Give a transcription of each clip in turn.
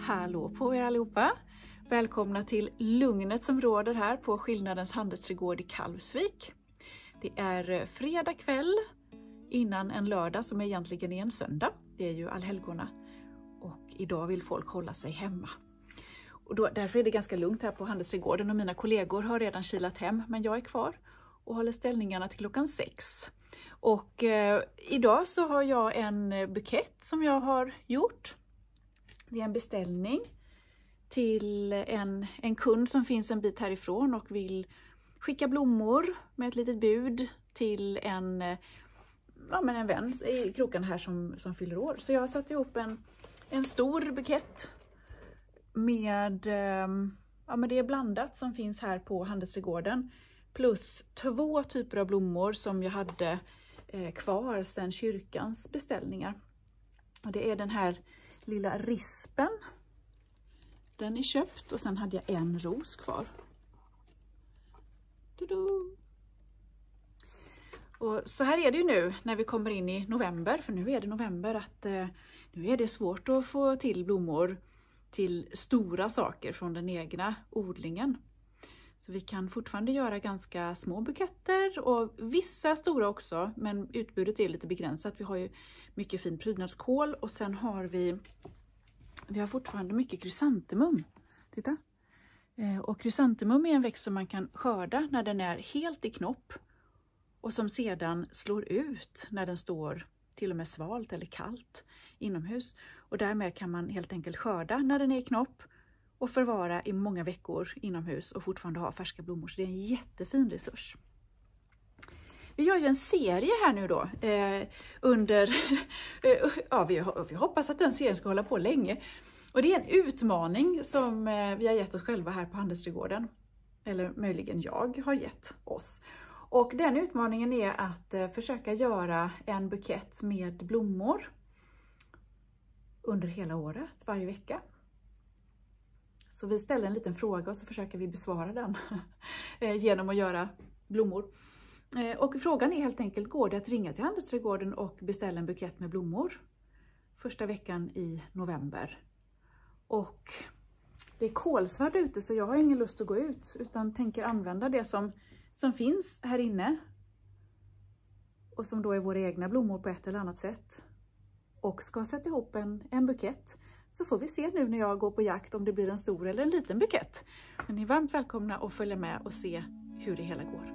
Hallå på er allihopa! Välkomna till lugnet som råder här på Skillnadens handelsträdgård i Kalvsvik. Det är fredag kväll innan en lördag som egentligen är en söndag. Det är ju allhelgona och idag vill folk hålla sig hemma. Och därför är det ganska lugnt här på handelsträdgården och mina kollegor har redan kilat hem, men jag är kvar och håller ställningarna till klockan 6. Och idag så har jag en bukett som jag har gjort. Det är en beställning till en kund som finns en bit härifrån och vill skicka blommor med ett litet bud till en vän i kroken här som fyller år. Så jag har satt ihop en stor bukett med, men det är blandat som finns här på handelsträdgården. Plus 2 typer av blommor som jag hade kvar sedan kyrkans beställningar. Och det är den här lilla rispen. Den är köpt och sen hade jag en ros kvar. Och så här är det ju nu när vi kommer in i november, för nu är det november, att nu är det svårt att få till blommor till stora saker från den egna odlingen. Så vi kan fortfarande göra ganska små buketter och vissa stora också, men utbudet är lite begränsat. Vi har ju mycket fin prydnadskål och sen har vi har fortfarande mycket krysantemum. Titta! Och krysantemum är en växt som man kan skörda när den är helt i knopp och som sedan slår ut när den står till och med svalt eller kallt inomhus. Och därmed kan man helt enkelt skörda när den är i knopp och förvara i många veckor inomhus och fortfarande ha färska blommor. Så det är en jättefin resurs. Vi gör ju en serie här nu då vi hoppas att den serien ska hålla på länge. Och det är en utmaning som vi har gett oss själva här på handelsträdgården. Eller möjligen jag har gett oss. Och den utmaningen är att försöka göra en bukett med blommor under hela året, varje vecka. Så vi ställer en liten fråga och så försöker vi besvara den genom att göra blommor. Och frågan är helt enkelt, går det att ringa till handelsträdgården och beställa en bukett med blommor första veckan i november? Och det är kolsvart ute så jag har ingen lust att gå ut utan tänker använda det som finns här inne. Och som då är våra egna blommor på ett eller annat sätt. Och ska sätta ihop en bukett. Så får vi se nu när jag går på jakt om det blir en stor eller en liten bukett. Men ni är varmt välkomna att följa med och se hur det hela går.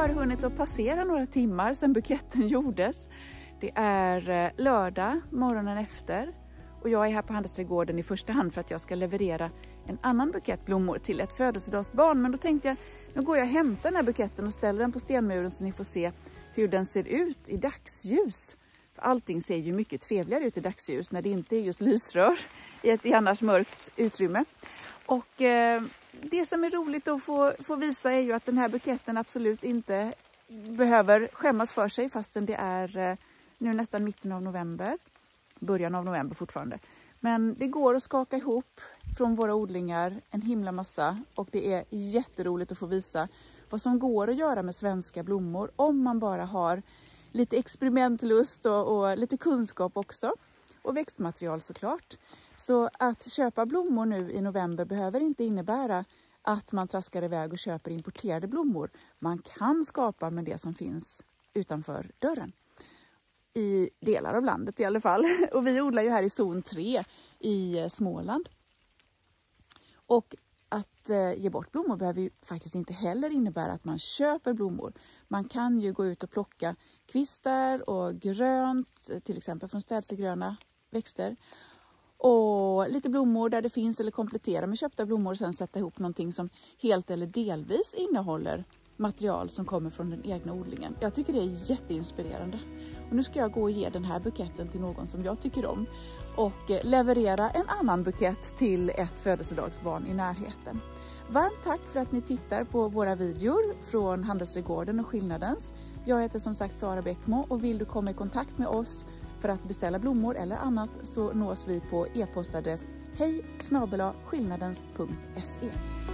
har hunnit att passera några timmar sedan buketten gjordes. Det är lördag morgonen efter och jag är här på Handelsträdgården i första hand för att jag ska leverera en annan bukett blommor till ett födelsedagsbarn. Men då tänkte jag, nu går jag och hämtar den här buketten och ställer den på stenmuren så ni får se hur den ser ut i dagsljus. För allting ser ju mycket trevligare ut i dagsljus när det inte är just lysrör i ett annars mörkt utrymme. Och det som är roligt att få visa är ju att den här buketten absolut inte behöver skämmas för sig fastän det är nu nästan mitten av november, början av november fortfarande. Men det går att skaka ihop från våra odlingar en himla massa och det är jätteroligt att få visa vad som går att göra med svenska blommor om man bara har lite experimentlust och lite kunskap också och växtmaterial såklart. Så att köpa blommor nu i november behöver inte innebära att man traskar iväg och köper importerade blommor. Man kan skapa med det som finns utanför dörren. I delar av landet i alla fall. Och vi odlar ju här i zon 3 i Småland. Och att ge bort blommor behöver ju faktiskt inte heller innebära att man köper blommor. Man kan ju gå ut och plocka kvistar och grönt, till exempel från städsegröna växter. Och lite blommor där det finns eller komplettera med köpta blommor och sen sätta ihop någonting som helt eller delvis innehåller material som kommer från den egna odlingen. Jag tycker det är jätteinspirerande. Och nu ska jag gå och ge den här buketten till någon som jag tycker om och leverera en annan bukett till ett födelsedagsbarn i närheten. Varmt tack för att ni tittar på våra videor från Handelsträdgården och Skillnadens. Jag heter som sagt Sara Bäckmo och vill du komma i kontakt med oss för att beställa blommor eller annat så nås vi på e-postadress hej@skillnadens.se.